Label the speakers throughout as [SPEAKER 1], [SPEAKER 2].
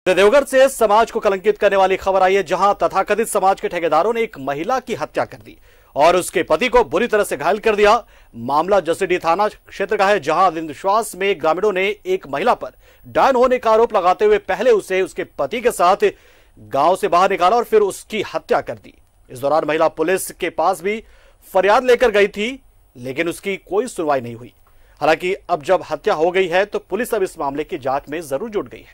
[SPEAKER 1] देवघर से समाज को कलंकित करने वाली खबर आई है, जहां तथाकथित समाज के ठेकेदारों ने एक महिला की हत्या कर दी और उसके पति को बुरी तरह से घायल कर दिया। मामला जसीडीह थाना क्षेत्र का है, जहां अंधविश्वास में ग्रामीणों ने एक महिला पर डायन होने का आरोप लगाते हुए पहले उसे उसके पति के साथ गांव से बाहर निकाला और फिर उसकी हत्या कर दी। इस दौरान महिला पुलिस के पास भी फरियाद लेकर गई थी, लेकिन उसकी कोई सुनवाई नहीं हुई। हालांकि अब जब हत्या हो गई है तो पुलिस अब इस मामले की जांच में जरूर जुट गई है।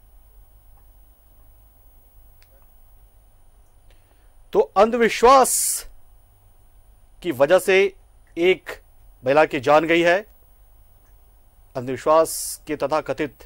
[SPEAKER 1] तो अंधविश्वास की वजह से एक महिला की जान गई है। अंधविश्वास के तथाकथित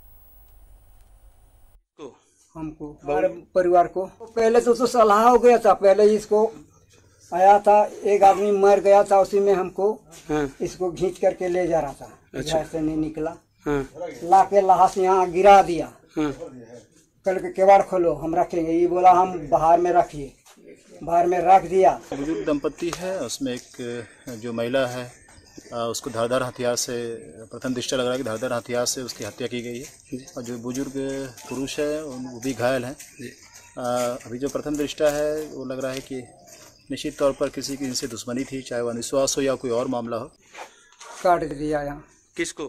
[SPEAKER 2] हमको हमारे परिवार को पहले तो सलाह हो गया था। पहले इसको आया था, एक आदमी मर गया था, उसी में हमको इसको खींच करके ले जा रहा था। अच्छा। घर से नहीं निकला, ला के लाश यहाँ गिरा दिया। कल के केवाड़ खोलो, हम रखेंगे। ये बोला हम बाहर में रखिए, बाहर में रख दिया।
[SPEAKER 3] बुजुर्ग दंपति है, उसमें एक जो महिला है उसको धारदार हथियार से, प्रथम दृष्टया लग रहा है कि धारदार हथियार से उसकी हत्या की गई है और जो बुजुर्ग पुरुष है वो भी घायल हैं। अभी जो प्रथम दृष्टया है वो लग रहा है कि निश्चित तौर पर किसी की इनसे दुश्मनी थी, चाहे वो अविश्वास हो या कोई और मामला हो।
[SPEAKER 2] काट दिया यहाँ।
[SPEAKER 4] किसको?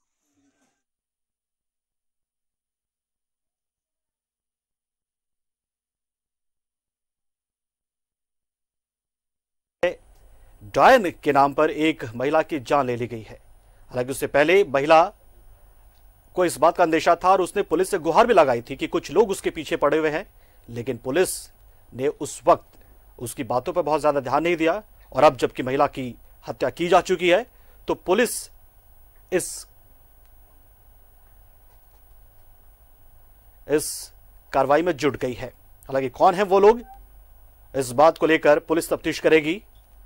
[SPEAKER 1] डायन के नाम पर एक महिला की जान ले ली गई है। हालांकि उससे पहले महिला को इस बात का अंदेशा था और उसने पुलिस से गुहार भी लगाई थी कि कुछ लोग उसके पीछे पड़े हुए हैं, लेकिन पुलिस ने उस वक्त उसकी बातों पर बहुत ज्यादा ध्यान नहीं दिया। और अब जबकि महिला की हत्या की जा चुकी है तो पुलिस इस कार्रवाई में जुट गई है। हालांकि कौन है वो लोग, इस बात को लेकर पुलिस तफ्तीश करेगी।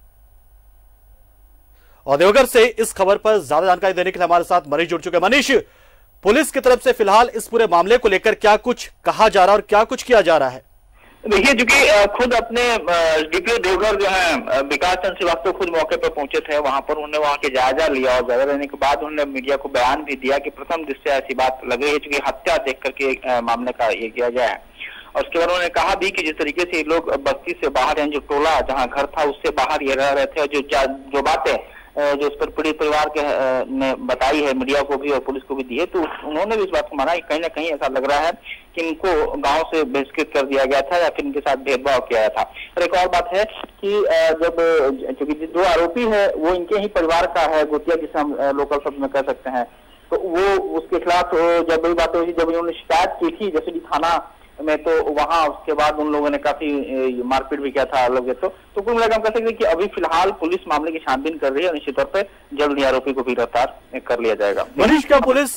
[SPEAKER 1] और देवघर से इस खबर पर ज्यादा जानकारी देने के लिए हमारे साथ मनीष जुड़ चुके हैं। मनीष, पुलिस की तरफ से फिलहाल इस पूरे मामले को लेकर क्या कुछ कहा जा रहा है और क्या कुछ किया जा रहा है?
[SPEAKER 5] देखिए, चूंकि खुद अपने डीपीओ देवघर जो है विकास चंद्र श्रीवास्तव खुद मौके पर पहुंचे थे, वहां पर उन्होंने वहां के जायजा लिया और जायजा लेने के बाद उन्होंने मीडिया को बयान भी दिया कि प्रथम दृष्टया ऐसी बात लग रही है, चूंकि हत्या देख करके मामले का ये किया गया है। और उसके बाद उन्होंने कहा भी कि जिस तरीके से लोग बस्ती से बाहर हैं, जो टोला जहाँ घर था उससे बाहर ये रह रहे थे, और जो बातें जो उस पर पीड़ित परिवार के ने बताई है मीडिया को भी और पुलिस को भी दी है, तो उन्होंने भी इस बात को माना कि कहीं ना कहीं ऐसा लग रहा है कि इनको गांव से बहिष्कृत कर दिया गया था या फिर इनके साथ भेदभाव किया गया था। और एक और बात है कि जब चूंकि जो आरोपी है वो इनके ही परिवार का है, गोतिया जिसे हम लोकल शब्द में कह सकते हैं, तो वो उसके खिलाफ जब वही बात हुई, जब उन्होंने शिकायत की थी जसीडीह थाना में, तो वहां उसके बाद उन लोगों ने काफी मारपीट भी किया था लोग। तो कुल मिलाकर हम कह सकते हैं कि अभी फिलहाल पुलिस मामले की छानबीन कर रही है और निश्चित तौर पर जल्द ही आरोपी को भी गिरफ्तार कर लिया जाएगा।
[SPEAKER 1] मनीष, क्या पुलिस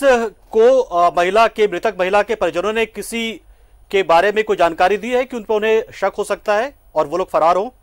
[SPEAKER 1] को मृतक महिला के परिजनों ने किसी के बारे में कोई जानकारी दी है कि उन पर उन्हें शक हो सकता है और वो लोग फरार हो?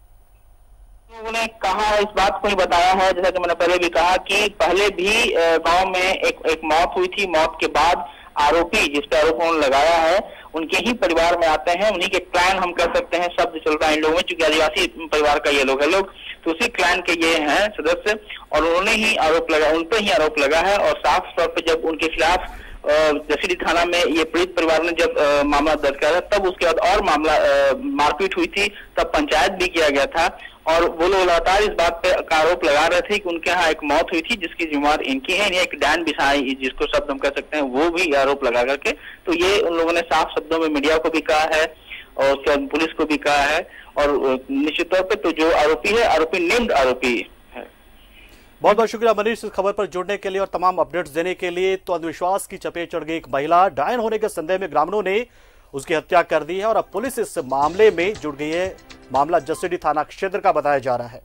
[SPEAKER 5] उन्होंने कहा, इस बात को ही बताया है, जैसा कि मैंने पहले भी कहा कि पहले भी गांव में एक मौत हुई थी। मौत के बाद आरोपी जिस पर आरोप उन्होंने लगाया है उनके ही परिवार में आते हैं, उन्हीं के क्लैन हम कह सकते हैं, शब्द चल रहा है इन लोगों में, चूंकि आदिवासी परिवार का ये लोग है तो उसी क्लैन के ये हैं सदस्य, और उन्होंने ही आरोप लगा, उन पर ही आरोप लगा है। और साफ तौर पर जब उनके खिलाफ जसीडीह थाना में ये पीड़ित परिवार ने जब मामला दर्ज किया था, तब उसके बाद और मामला मारपीट हुई थी, तब पंचायत भी किया गया था और वो लोग लगातार इस बात पे आरोप लगा रहे थे कि उनके यहाँ एक मौत हुई थी जिसकी जिम्मेवार इनकी है। एक डायन बिसाई जिसको शब्द हम कह सकते हैं, वो भी आरोप लगा करके, तो ये उन लोगों ने साफ शब्दों में मीडिया को भी कहा है और उसके बाद पुलिस को भी कहा है। और निश्चित तौर पर तो जो आरोपी है, आरोपी निम्न आरोपी है।
[SPEAKER 1] बहुत बहुत शुक्रिया मनीष इस खबर पर जुड़ने के लिए और तमाम अपडेट्स देने के लिए। तो अंधविश्वास की चपेट चढ़ गई एक महिला, डायन होने के संदेह में ग्रामीणों ने उसकी हत्या कर दी है और अब पुलिस इस मामले में जुड़ गई है। मामला जसीडीह थाना क्षेत्र का बताया जा रहा है।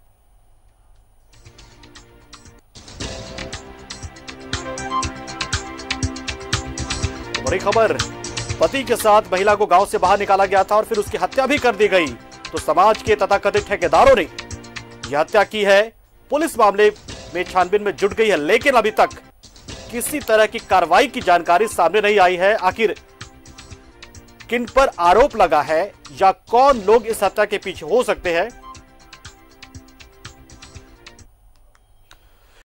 [SPEAKER 1] तो बड़ी खबर, पति के साथ महिला को गांव से बाहर निकाला गया था और फिर उसकी हत्या भी कर दी गई। तो समाज के तथाकथित ठेकेदारों ने यह हत्या की है। पुलिस मामले में छानबीन में जुट गई है, लेकिन अभी तक किसी तरह की कार्रवाई की जानकारी सामने नहीं आई है। आखिर किन पर आरोप लगा है या कौन लोग इस हत्या के पीछे हो सकते हैं,